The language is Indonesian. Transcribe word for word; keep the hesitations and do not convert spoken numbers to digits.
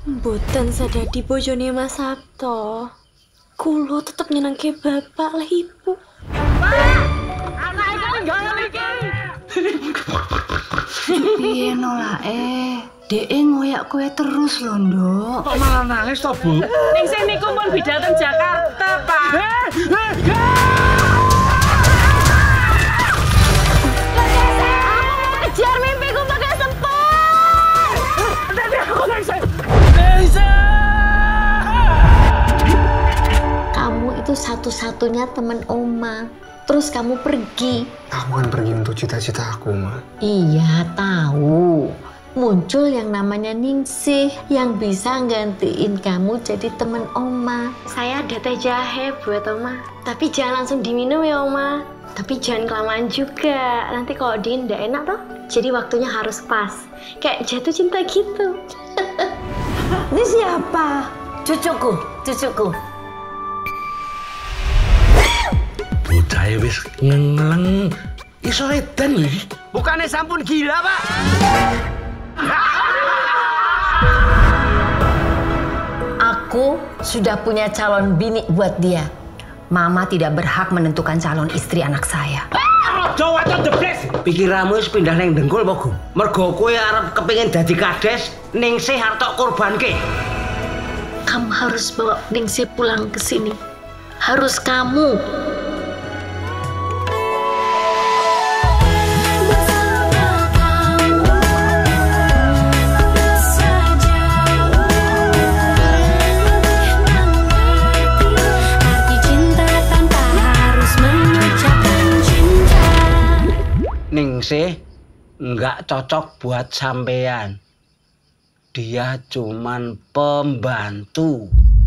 Mboten sadadi bojone Mas Sabto. Kulo tetep nyenengke bapak lah ibu. Pak! Anak iki ninggal iki. Piye nolake? Dek ngoyak kowe terus lho, Nduk. Kok malah nangis to, Bu? Ning sini ku pun bidal teng Jakarta, Pak. Ajar mimpiku pakai sempur. Tapi aku nangis. Kamu itu satu-satunya teman Oma. Terus kamu pergi. Aku kan pergi untuk cita-cita aku, Ma. Iya, tahu. Muncul yang namanya Ningsih yang bisa gantiin kamu jadi teman Oma. Saya ada teh jahe buat Oma. Tapi jangan langsung diminum ya, Oma. Tapi jangan kelamaan juga. Nanti kalau dingin nggak enak toh. Jadi waktunya harus pas. Kayak jatuh cinta gitu. Ini siapa? Cucuku, cucuku. Bocah wis ngeleng. Iso edan lho iki. Bukannya sampun gila, Pak. Aku sudah punya calon bini buat dia. Mama tidak berhak menentukan calon istri anak saya. Jawa to the place. Pikiranmu wis pindah ning Dengkul apa, Gu? Mergo kowe arep kepengin dadi kades ning sih arep tok korbanke. Kamu harus bawa Ningsih pulang ke sini. Harus kamu. Ningsih nggak cocok buat sampean. Dia cuman pembantu.